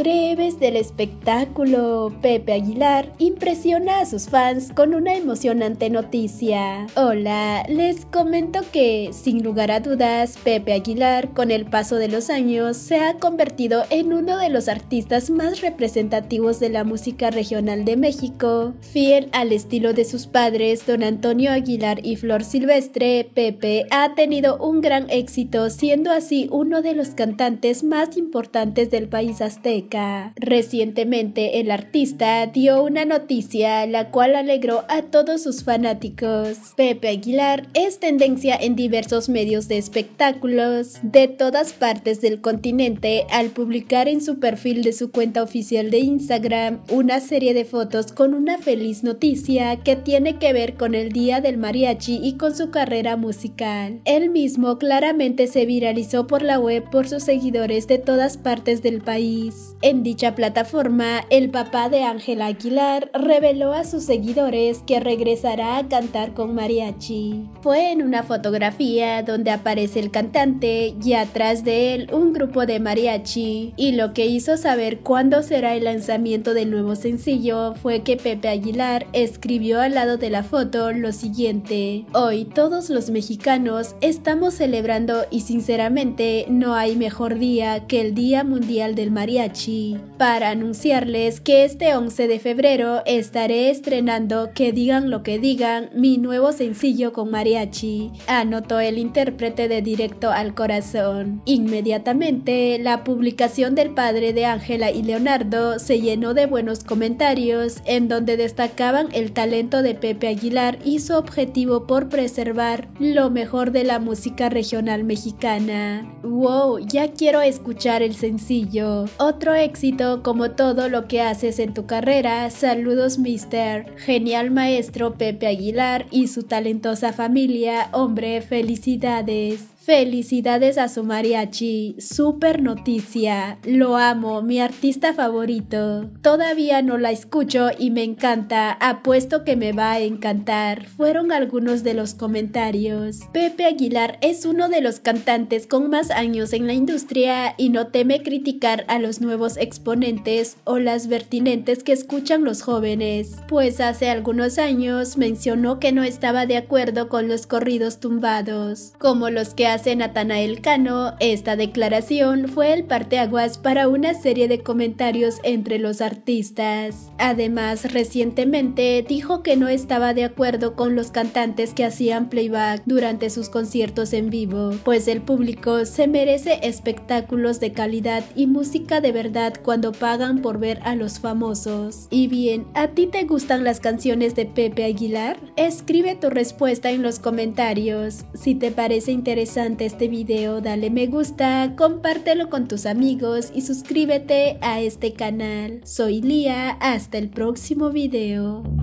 breves del espectáculo, Pepe Aguilar impresiona a sus fans con una emocionante noticia. Hola, les comento que, sin lugar a dudas, Pepe Aguilar, con el paso de los años, se ha convertido en uno de los artistas más representativos de la música regional de México. Fiel al estilo de sus padres, don Antonio Aguilar y Flor Silvestre, Pepe ha tenido un gran éxito, siendo así uno de los cantantes más importantes del país azteca. Recientemente, el artista dio una noticia la cual alegró a todos sus fanáticos. Pepe Aguilar es tendencia en diversos medios de espectáculos de todas partes del continente al publicar en su perfil de su cuenta oficial de Instagram una serie de fotos con una feliz noticia que tiene que ver con el Día del Mariachi y con su carrera musical. Él mismo claramente se viralizó por la web por sus seguidores de todas partes del país. En dicha plataforma, el papá de Ángela Aguilar reveló a sus seguidores que regresará a cantar con mariachi. Fue en una fotografía donde aparece el cantante y atrás de él un grupo de mariachi, y lo que hizo saber cuándo será el lanzamiento del nuevo sencillo fue que Pepe Aguilar escribió al lado de la foto lo siguiente: hoy todos los mexicanos estamos celebrando y sinceramente no hay mejor día que el Día Mundial del Mariachi, para anunciarles que este 11 de febrero estaré estrenando Que Digan Lo Que Digan, mi nuevo sencillo con mariachi, anotó el intérprete de Directo al Corazón. Inmediatamente, la publicación del padre de Ángela y Leonardo se llenó de buenos comentarios en donde destacaban el talento de Pepe Aguilar y su objetivo por preservar lo mejor de la música regional mexicana. ¡Wow! Ya quiero escuchar el sencillo. Otro éxito como todo lo que haces en tu carrera. Saludos, Mr. Genial maestro Pepe Aguilar y su talentosa familia. Hombre, felicidades. Felicidades a su mariachi, super noticia, lo amo, mi artista favorito. Todavía no la escucho y me encanta, apuesto que me va a encantar, fueron algunos de los comentarios. Pepe Aguilar es uno de los cantantes con más años en la industria y no teme criticar a los nuevos exponentes o las vertientes que escuchan los jóvenes, pues hace algunos años mencionó que no estaba de acuerdo con los corridos tumbados, como los que hace Natanael Cano. Esta declaración fue el parteaguas para una serie de comentarios entre los artistas. Además, recientemente dijo que no estaba de acuerdo con los cantantes que hacían playback durante sus conciertos en vivo, pues el público se merece espectáculos de calidad y música de verdad cuando pagan por ver a los famosos. Y bien, ¿a ti te gustan las canciones de Pepe Aguilar? Escribe tu respuesta en los comentarios. Si te parece interesante este video, dale me gusta, compártelo con tus amigos y suscríbete a este canal. Soy Lía, hasta el próximo video.